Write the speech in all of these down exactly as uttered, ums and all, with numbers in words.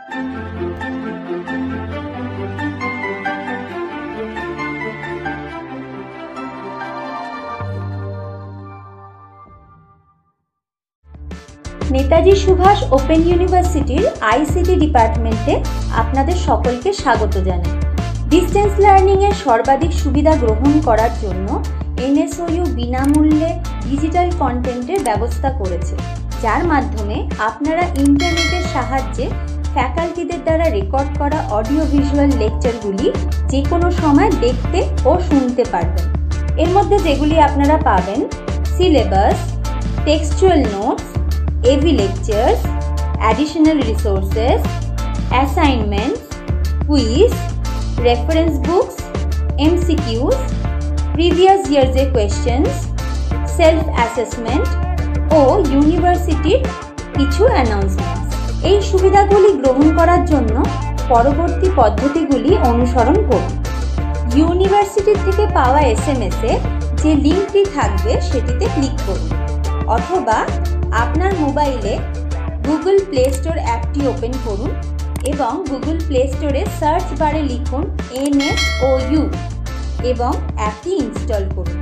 Netaji Subhash open ইউনিভার্সিটির ICT ডিপার্টমেন্টে আপনাদের সকলকে স্বাগত জানাই। ডিস্টেন্স লার্নিং এর সর্বাধিক সুবিধা গ্রহণ করার জন্য এনএসওইউ বিনামূল্যে ডিজিটাল কন্টেন্টের ব্যবস্থা করেছে, যার মাধ্যমে আপনারা ইন্টারনেটের সাহায্যে ফ্যাকাল্টিদের দ্বারা রেকর্ড করা অডিও ভিজুয়াল লেকচারগুলি যে কোনো সময় দেখতে ও শুনতে পারবেন। এর মধ্যে যেগুলি আপনারা পাবেন: syllabus, textual notes, A V lectures, additional resources, assignments, quiz, reference books, M C Qs, previous years questions, self-assessment ও ইউনিভার্সিটির কিছু অ্যানাউন্সমেন্টস। এই সুবিধাগুলি গ্রহণ করার জন্য পরবর্তী পদ্ধতিগুলি অনুসরণ করুন। ইউনিভার্সিটি থেকে পাওয়া এস এম এস এ যে লিঙ্কটি থাকবে সেটিতে ক্লিক করুন, অথবা আপনার মোবাইলে গুগল প্লে স্টোর অ্যাপটি ওপেন করুন এবং গুগল প্লে স্টোরে সার্চ বারে লিখুন এনএসওইউ এবং অ্যাপটি ইনস্টল করুন।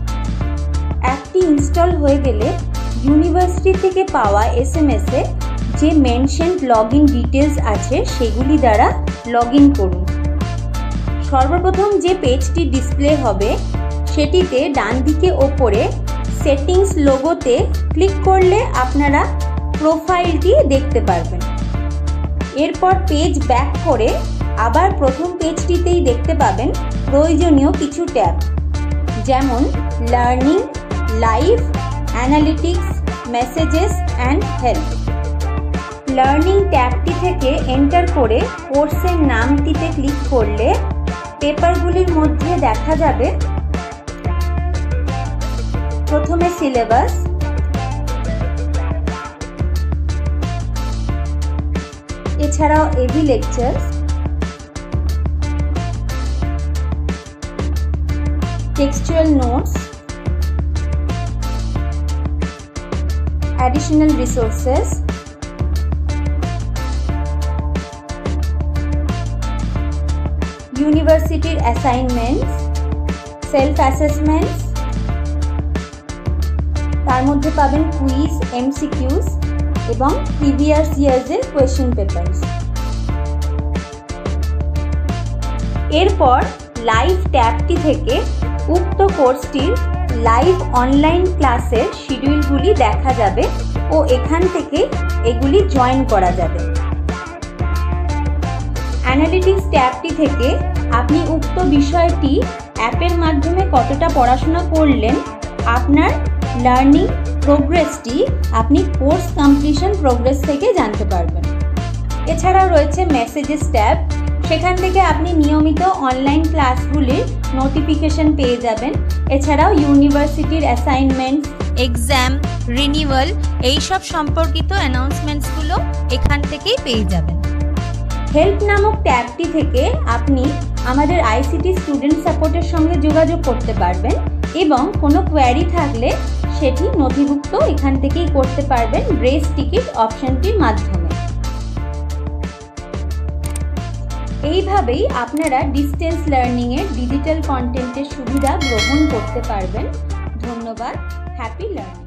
অ্যাপটি ইনস্টল হয়ে গেলে ইউনিভার্সিটি থেকে পাওয়া এস এম এস এ যে মেনশনড লগ ইন ডিটেলস আছে সেগুলি দ্বারা লগ ইন করুন। সর্বপ্রথম যে পেজটি ডিসপ্লে হবে সেটিতে ডান দিকে ওপরে সেটিংস লোগোতে ক্লিক করলে আপনারা প্রোফাইলটি দেখতে পারবেন। এরপর পেজ ব্যাক করে আবার প্রথম পেজটিতেই দেখতে পাবেন প্রয়োজনীয় কিছু ট্যাব, যেমন learning, live, analytics, messages and help. Learning ট্যাবটি থেকে এন্টার করে কোর্সের নামটিতে ক্লিক করলে পেপারগুলির মধ্যে দেখা যাবে প্রথমে সিলেবাস, এছাড়াও AV lectures, textual notes, additional resources, ইউনিভার্সিটির অ্যাসাইনমেন্টস, সেলফ অ্যাসেসমেন্টস, তার মধ্যে পাবেন কুইজ, এমসিকিউস এবং প্রিভিয়াস ইয়ার্সের কোয়েশ্চেন পেপারস। এরপর লাইভ ট্যাবটি থেকে উক্ত কোর্সটির লাইভ অনলাইন ক্লাসের শিডিউলগুলি দেখা যাবে ও এখান থেকে এগুলি জয়েন করা যাবে। অ্যানালিটিক্স ট্যাবটি থেকে আপনি উক্ত বিষয়টি অ্যাপের মাধ্যমে কতটা পড়াশোনা করলেন, আপনার লার্নিং প্রোগ্রেসটি আপনি কোর্স কমপ্লিশন প্রোগ্রেস থেকে জানতে পারবেন। এছাড়াও রয়েছে মেসেজেস ট্যাব, সেখান থেকে আপনি নিয়মিত অনলাইন ক্লাসগুলির নোটিফিকেশন পেয়ে যাবেন। এছাড়াও ইউনিভার্সিটির অ্যাসাইনমেন্টস, এক্সাম, রিনিউয়াল এইসব সম্পর্কিত অ্যানাউন্সমেন্টসগুলো এখান থেকেই পেয়ে যাবেন। হেল্প নামক ট্যাবটি থেকে আপনি আমাদের আইসিটি স্টুডেন্ট সাপোর্টের সঙ্গে যোগাযোগ করতে পারবেন এবং কোনো কোয়ারি থাকলে সেটি নথিভুক্ত এখান থেকেই করতে পারবেন গ্রেস টিকিট অপশনটির মাধ্যমে। এইভাবেই আপনারা ডিস্টেন্স লার্নিংয়ের ডিজিটাল কন্টেন্টের সুবিধা গ্রহণ করতে পারবেন। ধন্যবাদ। Happy learning.